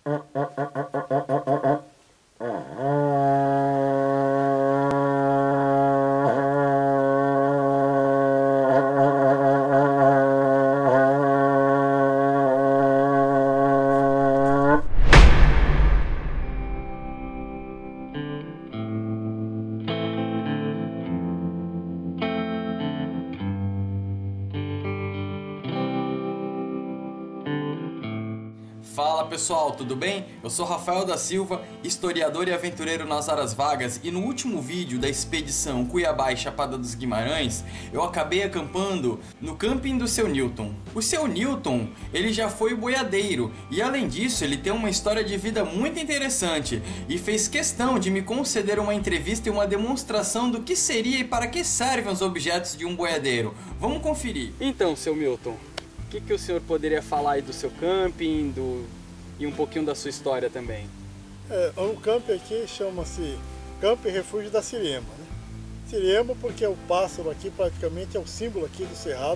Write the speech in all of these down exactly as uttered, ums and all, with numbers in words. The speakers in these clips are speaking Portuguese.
Fala pessoal, tudo bem? Eu sou Rafael da Silva, historiador e aventureiro nas horas vagas, e no último vídeo da expedição Cuiabá e Chapada dos Guimarães, eu acabei acampando no camping do seu Newton. O seu Newton, ele já foi boiadeiro, e além disso ele tem uma história de vida muito interessante, e fez questão de me conceder uma entrevista e uma demonstração do que seria e para que servem os objetos de um boiadeiro. Vamos conferir. Então, seu Milton, o que, que o senhor poderia falar aí do seu camping do... e um pouquinho da sua história também? É, o camping aqui chama-se Camping Refúgio da Siriema, né? Siriema porque o pássaro aqui praticamente é o símbolo aqui do cerrado,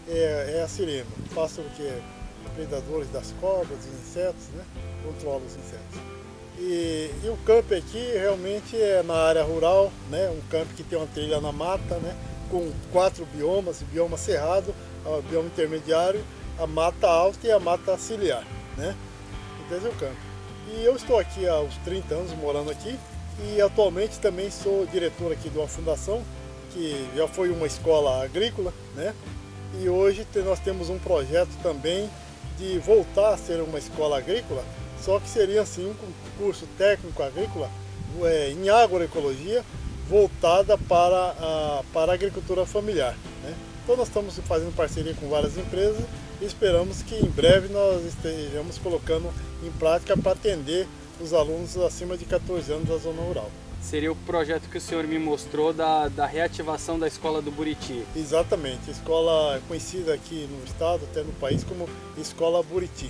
é, é a siriema, o pássaro que é predador das cobras, dos insetos, né? Controla os insetos. E, e o camping aqui realmente é na área rural, né? Um camping que tem uma trilha na mata, né? Com quatro biomas, o bioma cerrado, o bioma intermediário, a mata alta e a mata ciliar, né? Esse é o campo. E eu estou aqui há uns trinta anos morando aqui e atualmente também sou diretor aqui de uma fundação que já foi uma escola agrícola, né? E hoje nós temos um projeto também de voltar a ser uma escola agrícola, só que seria assim um curso técnico agrícola é, em agroecologia voltada para a, para a agricultura familiar, né? Então nós estamos fazendo parceria com várias empresas e esperamos que em breve nós estejamos colocando em prática para atender os alunos acima de quatorze anos da zona rural. Seria o projeto que o senhor me mostrou da, da reativação da Escola do Buriti. Exatamente, a escola é conhecida aqui no estado, até no país, como Escola Buriti.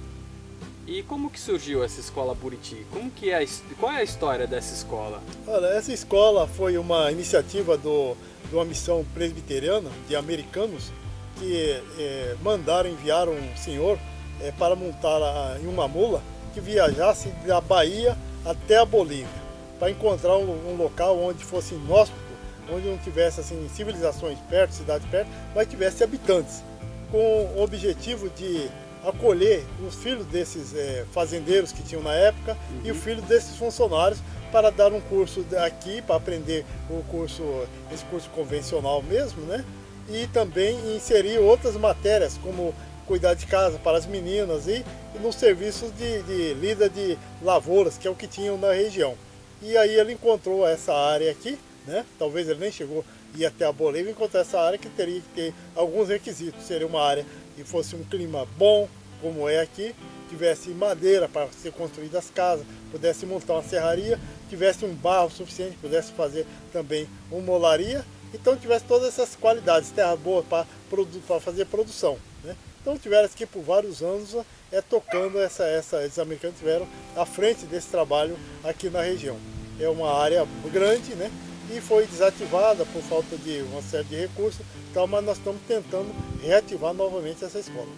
E como que surgiu essa Escola Buriti? Como que é, qual é a história dessa escola? Olha, essa escola foi uma iniciativa do, de uma missão presbiteriana de americanos que é, mandaram, enviaram um senhor é, para montar a, em uma mula que viajasse da Bahia até a Bolívia, para encontrar um, um local onde fosse inóspito, onde não tivesse assim, civilizações perto, cidades perto, mas tivesse habitantes, com o objetivo de acolher os filhos desses é, fazendeiros que tinham na época, uhum, e os filhos desses funcionários para dar um curso aqui, para aprender o curso, esse curso convencional mesmo, né? E também inserir outras matérias, como cuidar de casa para as meninas e, e nos serviços de, de lida de lavouras, que é o que tinham na região. E aí ele encontrou essa área aqui, né? Talvez ele nem chegou a ir até a Bolívia, encontrou essa área que teria que ter alguns requisitos. Seria uma área que fosse um clima bom, como é aqui, tivesse madeira para ser construídas as casas, pudesse montar uma serraria, tivesse um barro suficiente, pudesse fazer também uma molaria. Então tivesse todas essas qualidades, terra boa para fazer produção, né? Então tiveram aqui por vários anos é, tocando essa, essa, esses americanos tiveram à frente desse trabalho aqui na região. É uma área grande, né? E foi desativada por falta de uma série de recursos, então, mas nós estamos tentando reativar novamente essa escola.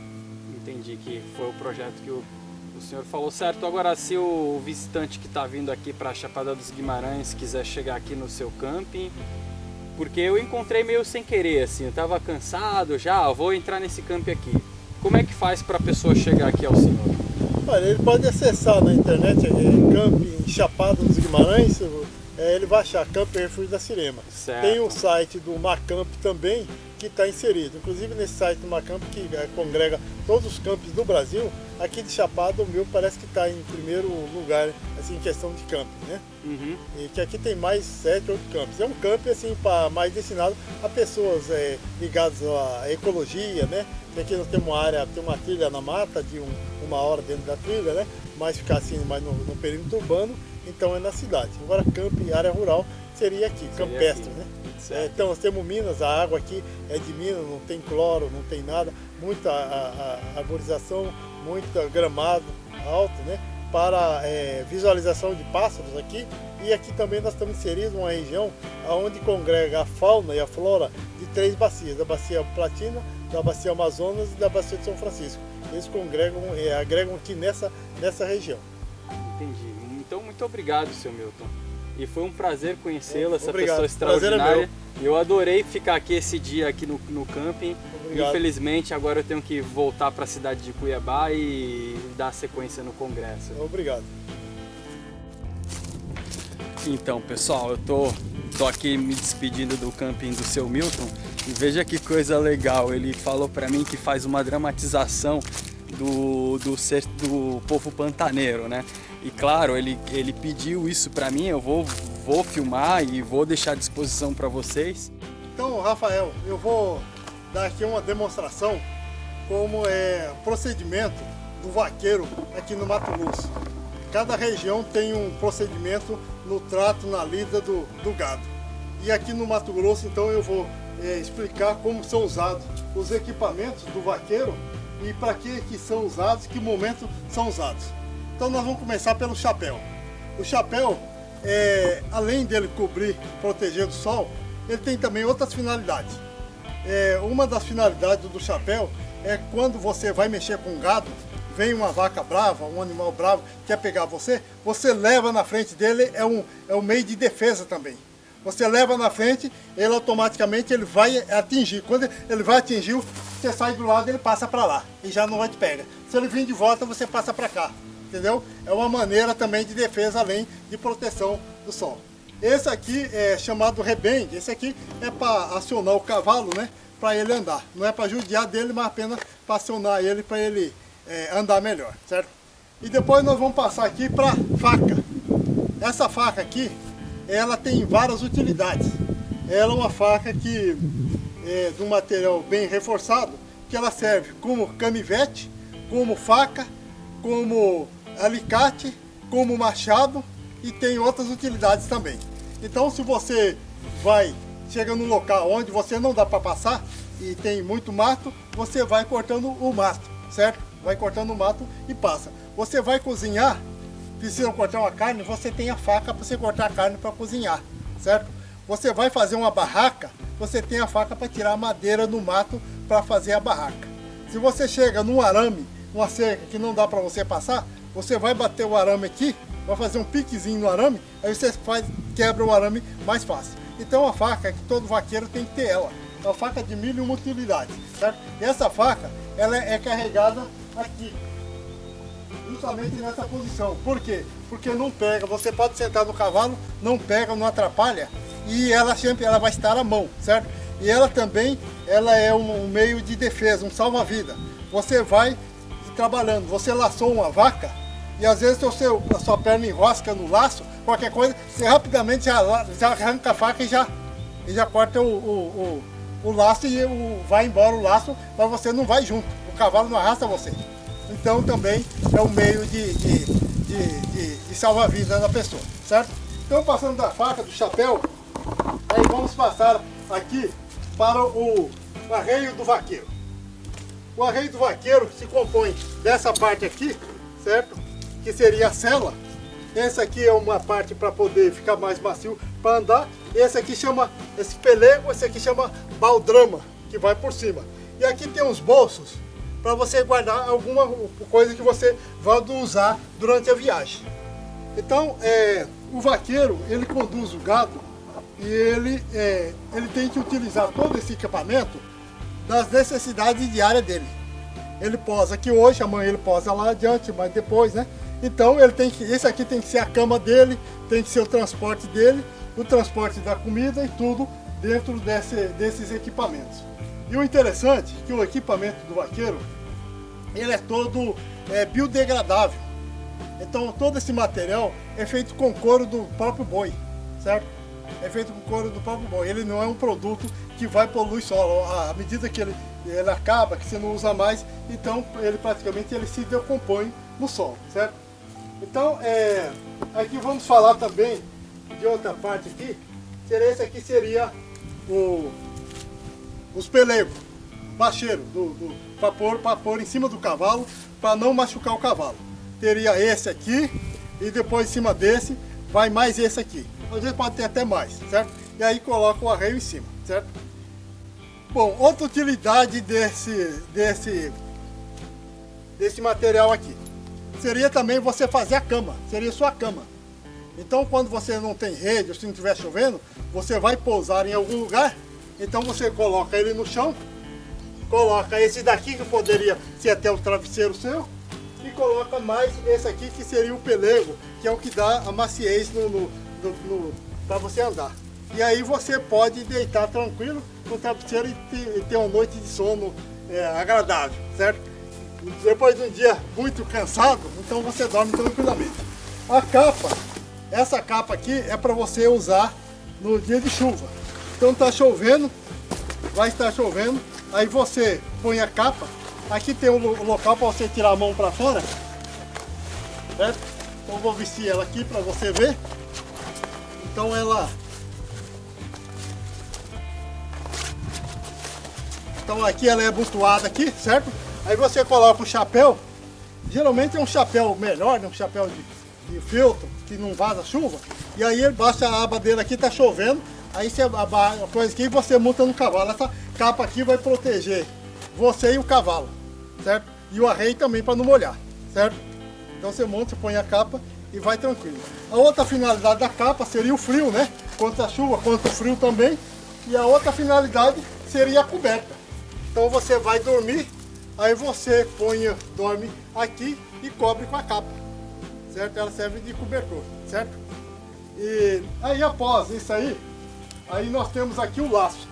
Entendi que foi o projeto que o, o senhor falou certo. Agora, se o visitante que está vindo aqui para a Chapada dos Guimarães quiser chegar aqui no seu camping, porque eu encontrei meio sem querer, assim, eu estava cansado já, vou entrar nesse camping aqui. Como é que faz para a pessoa chegar aqui ao senhor? Olha, ele pode acessar na internet, é, camping Chapada dos Guimarães, é, ele vai achar Camping Refúgio da Siriema. Certo. Tem o site do Macamp também, que está inserido. Inclusive nesse site do Macamp, que é, congrega todos os campos do Brasil, aqui de Chapada o meu parece que está em primeiro lugar, assim, em questão de camping, né? Uhum. E que aqui tem mais sete, oito campos. É um camping assim, pra, mais destinado a pessoas é, ligadas à ecologia, né? Que aqui nós temos uma área, tem uma trilha na mata de um, uma hora dentro da trilha, né? Mas ficar assim mais no, no perímetro urbano, então é na cidade. Agora camping, área rural, seria aqui, seria campestre, aqui, né? É, então nós temos minas, a água aqui é de minas, não tem cloro, não tem nada, muita a, a, arborização, muito gramado alto, né? Para é, visualização de pássaros aqui, e aqui também nós estamos inseridos em uma região onde congrega a fauna e a flora de três bacias, da bacia Platina, da bacia Amazonas e da bacia de São Francisco. eles congregam, é, agregam aqui nessa, nessa região. Entendi. Então, muito obrigado, seu Milton. E foi um prazer conhecê-lo, essa Obrigado. pessoa extraordinária. É eu adorei ficar aqui esse dia aqui no, no camping. Obrigado. Infelizmente, agora eu tenho que voltar para a cidade de Cuiabá e dar sequência no congresso. Obrigado. Então, pessoal, eu tô, tô aqui me despedindo do camping do seu Milton e veja que coisa legal. Ele falou para mim que faz uma dramatização do, do, ser, do povo pantaneiro, né? E claro, ele, ele pediu isso para mim, eu vou, vou filmar e vou deixar à disposição para vocês. Então, Rafael, eu vou dar aqui uma demonstração como é o procedimento do vaqueiro aqui no Mato Grosso. Cada região tem um procedimento no trato, na lida do, do gado. E aqui no Mato Grosso, então, eu vou é, explicar como são usados os equipamentos do vaqueiro e para que, que são usados, que momento são usados. Então nós vamos começar pelo chapéu. O chapéu, é, além dele cobrir, proteger do sol, ele tem também outras finalidades. É, uma das finalidades do chapéu é quando você vai mexer com gado, vem uma vaca brava, um animal bravo, quer pegar você, você leva na frente dele, é um, é um meio de defesa também. Você leva na frente, ele automaticamente ele vai atingir. Quando ele vai atingir, você sai do lado, ele passa para lá e já não vai te pegar. Se ele vir de volta, você passa para cá. Entendeu? É uma maneira também de defesa, além de proteção do sol. Esse aqui é chamado rebende. Esse aqui é para acionar o cavalo, né? Para ele andar. Não é para judiar dele, mas apenas para acionar ele, para ele é, andar melhor, certo? E depois nós vamos passar aqui para faca. Essa faca aqui, ela tem várias utilidades. Ela é uma faca que é de um material bem reforçado, que ela serve como canivete, como faca, como alicate, como machado e tem outras utilidades também. Então, se você vai, chega num local onde você não dá para passar e tem muito mato, você vai cortando o mato, certo? Vai cortando o mato e passa. Você vai cozinhar, precisa cortar uma carne, você tem a faca para você cortar a carne para cozinhar, certo? Você vai fazer uma barraca, você tem a faca para tirar a madeira do mato para fazer a barraca. Se você chega num arame, uma cerca que não dá para você passar, você vai bater o arame aqui, vai fazer um piquezinho no arame, aí você faz, quebra o arame mais fácil. Então a faca que todo vaqueiro tem que ter ela. É uma faca de mil e uma utilidades, certo? E essa faca, ela é carregada aqui, justamente nessa posição. Por quê? Porque não pega, você pode sentar no cavalo, não pega, não atrapalha, e ela sempre ela vai estar à mão, certo? E ela também, ela é um, um meio de defesa, um salva-vida. Você vai trabalhando, você laçou uma vaca e às vezes o seu, a sua perna enrosca no laço, qualquer coisa, você rapidamente já, já arranca a faca e já, e já corta o, o, o, o laço e o, vai embora o laço, mas você não vai junto, o cavalo não arrasta você. Então também é um meio de, de, de, de, de salvar a vida da pessoa, certo? Então passando da faca, do chapéu, aí vamos passar aqui para o arreio do vaqueiro. O arreio do vaqueiro se compõe dessa parte aqui, certo? Que seria a sela. Essa aqui é uma parte para poder ficar mais macio para andar. Esse aqui chama, esse pelego, esse aqui chama baldrama, que vai por cima. E aqui tem uns bolsos para você guardar alguma coisa que você vai usar durante a viagem. Então, é, o vaqueiro, ele conduz o gado e ele, é, ele tem que utilizar todo esse equipamento das necessidades diárias dele. Ele posa aqui hoje, amanhã ele posa lá adiante, mas depois, né? Então ele tem que, esse aqui tem que ser a cama dele, tem que ser o transporte dele, o transporte da comida e tudo dentro desse, desses equipamentos. E o interessante é que o equipamento do vaqueiro, ele é todo é, biodegradável. Então todo esse material é feito com couro do próprio boi, certo? É feito com couro do próprio boi. Ele não é um produto que vai poluir solo. À medida que ele, ele acaba, que você não usa mais, então ele praticamente ele se decompõe no solo, certo? Então, é, aqui vamos falar também de outra parte aqui. Seria esse aqui seria o, os pelegos, bacheiro, do, do, para pôr, para pôr em cima do cavalo, para não machucar o cavalo. Teria esse aqui e depois em cima desse vai mais esse aqui. Às vezes pode ter até mais, certo? E aí coloca o arreio em cima, certo? Bom, outra utilidade desse, desse, desse material aqui. Seria também você fazer a cama, seria sua cama. Então quando você não tem rede, ou se não estiver chovendo, você vai pousar em algum lugar, então você coloca ele no chão, coloca esse daqui que poderia ser até o travesseiro seu, e coloca mais esse aqui que seria o pelego, que é o que dá a maciez no, no, no, no, para você andar. E aí você pode deitar tranquilo no travesseiro e ter, e ter uma noite de sono é, agradável, certo? Depois de um dia muito cansado, então você dorme tranquilamente. A capa, essa capa aqui é para você usar no dia de chuva. Então está chovendo, vai estar chovendo, aí você põe a capa. Aqui tem um local para você tirar a mão para fora, certo? Então eu vou vestir ela aqui para você ver. Então ela... Então aqui ela é abotoada aqui, certo? Aí você coloca o chapéu, geralmente é um chapéu melhor, né? Um chapéu de, de filtro, que não vaza chuva. E aí ele baixa a aba dele aqui, tá chovendo, aí você abaixa a coisa aqui e você monta no cavalo. Essa capa aqui vai proteger você e o cavalo, certo? E o arreio também para não molhar, certo? Então você monta, você põe a capa e vai tranquilo. A outra finalidade da capa seria o frio, né? Contra a chuva, contra o frio também. E a outra finalidade seria a coberta. Então você vai dormir, aí você põe, dorme aqui e cobre com a capa, certo? Ela serve de cobertor, certo? E aí após isso aí, aí nós temos aqui o laço.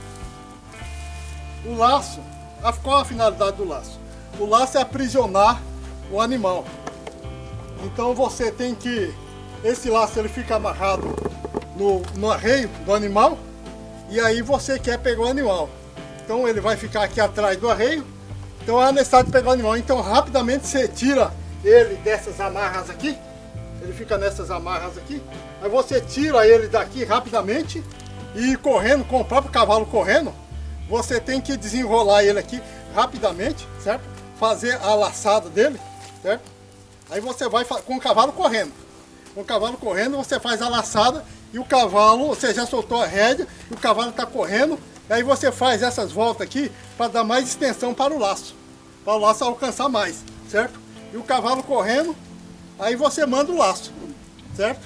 O laço, qual a finalidade do laço? O laço é aprisionar o animal. Então você tem que, esse laço ele fica amarrado no, no arreio do animal, e aí você quer pegar o animal. Então ele vai ficar aqui atrás do arreio, então é necessário pegar o animal. Então rapidamente você tira ele dessas amarras aqui, ele fica nessas amarras aqui, aí você tira ele daqui rapidamente e correndo, com o próprio cavalo correndo, você tem que desenrolar ele aqui rapidamente, certo? Fazer a laçada dele, certo? Aí você vai com o cavalo correndo, com o cavalo correndo você faz a laçada e o cavalo, você já soltou a rédea, e o cavalo está correndo. Aí você faz essas voltas aqui para dar mais extensão para o laço, para o laço alcançar mais, certo? E o cavalo correndo, aí você manda o laço, certo?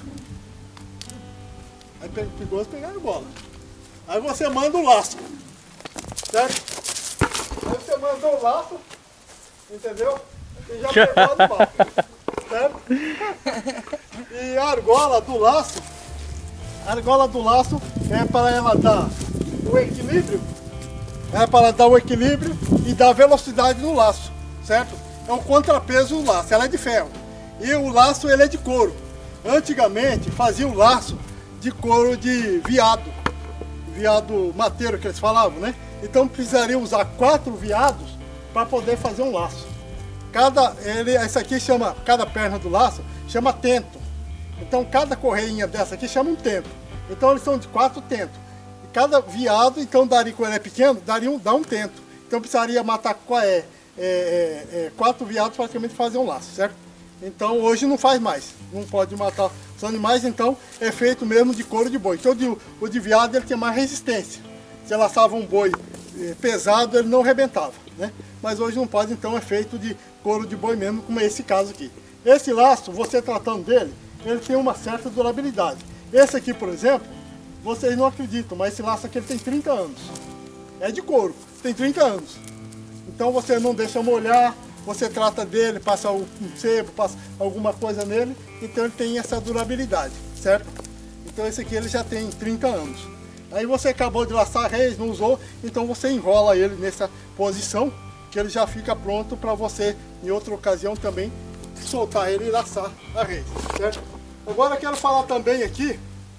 Aí perigoso pegar a bola. Aí você manda o laço, certo? Aí você mandou o laço, entendeu? E já pegou a animal, certo? E a argola do laço, a argola do laço é para ela dar o equilíbrio, é para dar o equilíbrio e dar velocidade no laço, certo? É um contrapeso do laço, ela é de ferro. E o laço ele é de couro. Antigamente fazia o laço de couro de veado, veado mateiro que eles falavam, né? Então precisaria usar quatro veados para poder fazer um laço. Cada, ele, essa aqui chama, cada perna do laço chama tento. Então cada correinha dessa aqui chama um tento. Então eles são de quatro tentos. Cada veado, então, daria, quando ele é pequeno, daria um, dá um tento. Então precisaria matar é, é, é, é, quatro veados para praticamente fazer um laço, certo? Então hoje não faz mais, não pode matar os animais, então é feito mesmo de couro de boi. Então o de, o de veado ele tem mais resistência. Se laçava um boi é, pesado, ele não arrebentava, né? Mas hoje não pode, então é feito de couro de boi mesmo, como é esse caso aqui. Esse laço, você tratando dele, ele tem uma certa durabilidade. Esse aqui, por exemplo, vocês não acreditam, mas esse laço aqui ele tem trinta anos. É de couro, tem trinta anos. Então você não deixa molhar, você trata dele, passa um sebo, passa alguma coisa nele, então ele tem essa durabilidade, certo? Então esse aqui ele já tem trinta anos. Aí você acabou de laçar a reis, não usou, então você enrola ele nessa posição, que ele já fica pronto para você, em outra ocasião também, soltar ele e laçar a reis, certo? Agora eu quero falar também aqui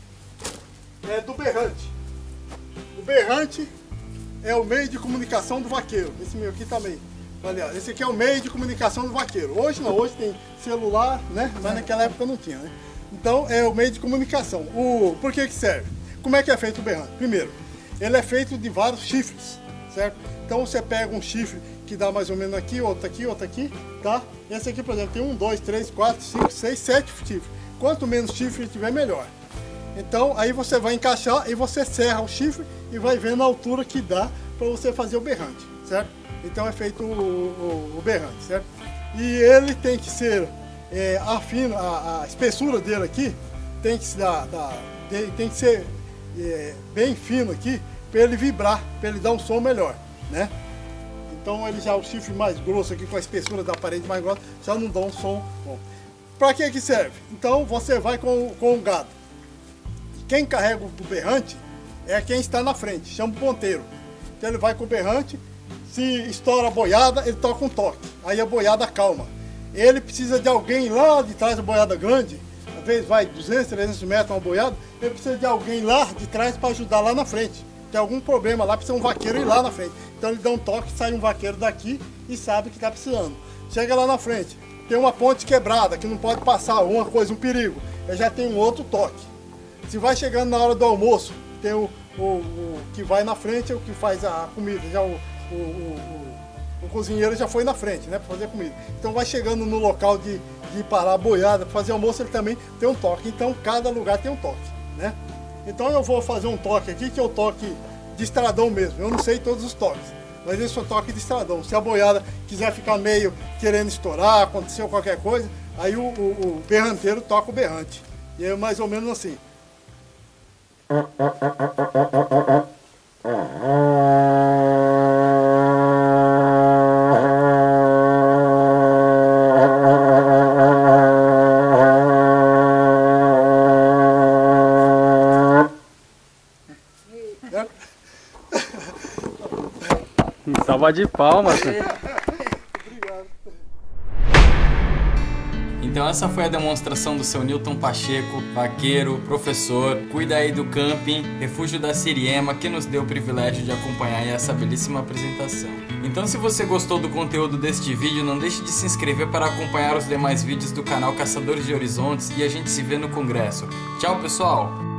é do berrante. O berrante é o meio de comunicação do vaqueiro. Esse meu aqui também. Aliás, esse aqui é o meio de comunicação do vaqueiro. Hoje não, hoje tem celular, né? Mas naquela época não tinha, né? Então é o meio de comunicação. O, por que que serve? Como é que é feito o berrante? Primeiro, ele é feito de vários chifres, certo? Então você pega um chifre que dá mais ou menos aqui, outro aqui, outro aqui, tá? Esse aqui, por exemplo, tem um, dois, três, quatro, cinco, seis, sete chifres. Quanto menos chifre tiver, melhor. Então aí você vai encaixar e você serra o chifre e vai vendo a altura que dá para você fazer o berrante, certo? Então é feito o, o, o berrante, certo? E ele tem que ser, é, afino, a, a espessura dele aqui tem que, dar, dar, tem que ser é, bem fino aqui, para ele vibrar, para ele dar um som melhor, né? Então ele já, o chifre mais grosso aqui, com a espessura da parede mais grossa, já não dá um som bom. Para que que serve? Então você vai com, com o gado. Quem carrega o berrante é quem está na frente, chama o ponteiro. Então ele vai com o berrante, se estoura a boiada, ele toca um toque. Aí a boiada calma. Ele precisa de alguém lá de trás da boiada grande, às vezes vai duzentos, trezentos metros uma boiada, ele precisa de alguém lá de trás para ajudar lá na frente. Tem algum problema lá, precisa um vaqueiro ir lá na frente. Então ele dá um toque, sai um vaqueiro daqui e sabe que está precisando. Chega lá na frente, tem uma ponte quebrada que não pode passar, alguma coisa, um perigo. Ele já tem um outro toque. Se vai chegando na hora do almoço, tem o, o, o que vai na frente, é o que faz a comida. Já o, o, o, o, o cozinheiro já foi na frente, né, para fazer a comida. Então vai chegando no local de, de parar a boiada, para fazer almoço, ele também tem um toque. Então cada lugar tem um toque, né? Então eu vou fazer um toque aqui, que é o toque de estradão mesmo. Eu não sei todos os toques, mas esse é o toque de estradão. Se a boiada quiser ficar meio querendo estourar, aconteceu qualquer coisa, aí o, o, o berranteiro toca o berrante. E é mais ou menos assim. Salva de palmas. Então essa foi a demonstração do seu Newton Pacheco, vaqueiro, professor, cuida aí do camping, Refúgio da Siriema, que nos deu o privilégio de acompanhar essa belíssima apresentação. Então se você gostou do conteúdo deste vídeo, não deixe de se inscrever para acompanhar os demais vídeos do canal Caçadores de Horizontes e a gente se vê no congresso. Tchau, pessoal!